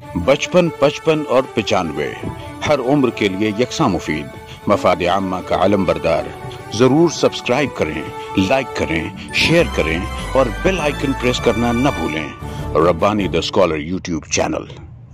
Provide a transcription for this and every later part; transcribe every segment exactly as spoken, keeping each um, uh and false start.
बचपन, पचपन और पचानवे, हर उम्र के लिए यकसा मुफीद, मफाद आम्मा का आलम बरदार। जरूर सब्सक्राइब करें, लाइक करें, शेयर करें और बेल आइकन प्रेस करना न भूलें। Rabbani the scholar YouTube channel.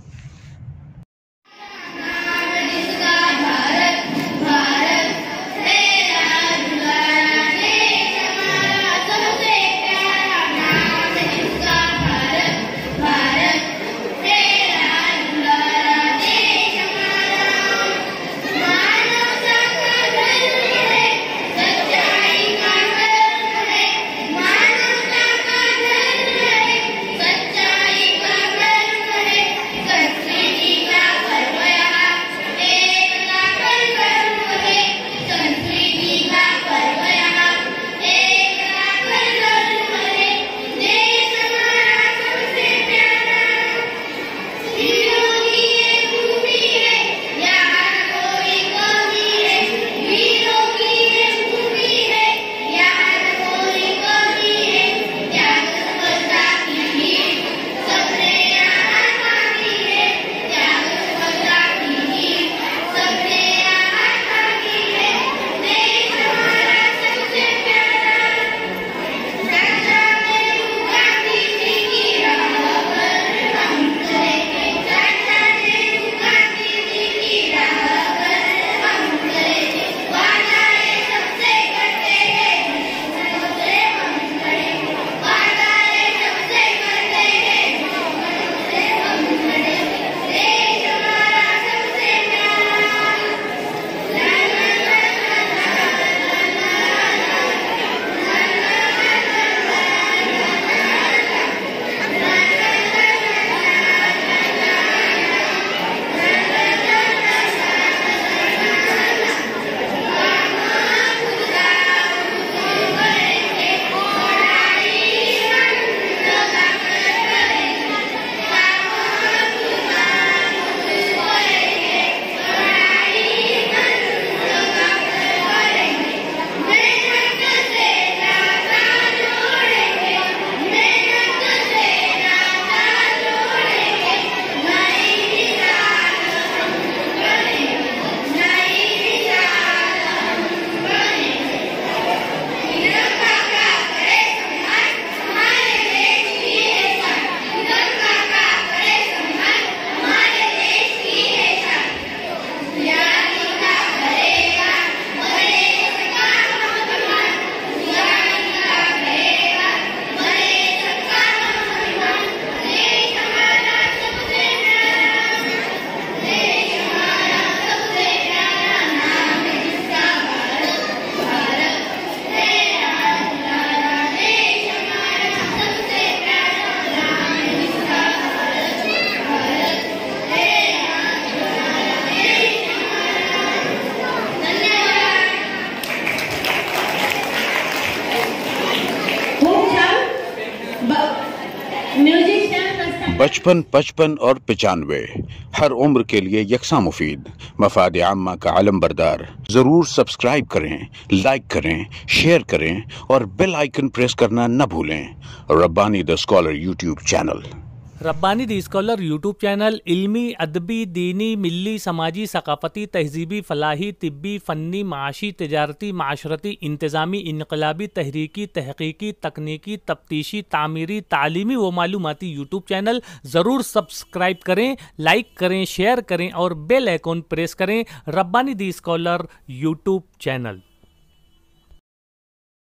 बचपन, पचपन और पचानवे, हर उम्र के लिए यकसा मुफीद, मफाद आम्मा का आलम बरदार। जरूर सब्सक्राइब करें, लाइक करें, शेयर करें और बेल आइकन प्रेस करना न भूलें। Rabbani the scholar YouTube channel. Rabbani the scholar YouTube channel इल्मी, अदबी, दीनी, मिली, समाजी, सकाफती, तहजीबी, फलाही, तिब्बी, फ़न्नी, माशी, तिजारती, माशरती, इंतज़ामी, इनकलाबी, तहरीकी, तहकीकी, तकनीकी, तफ्तीशी, तामीरी, तालीमी व मालूमाती यूट्यूब चैनल। ज़रूर सब्सक्राइब करें, लाइक करें, शेयर करें और बेल आइकन प्रेस करें। Rabbani the scholar YouTube channel.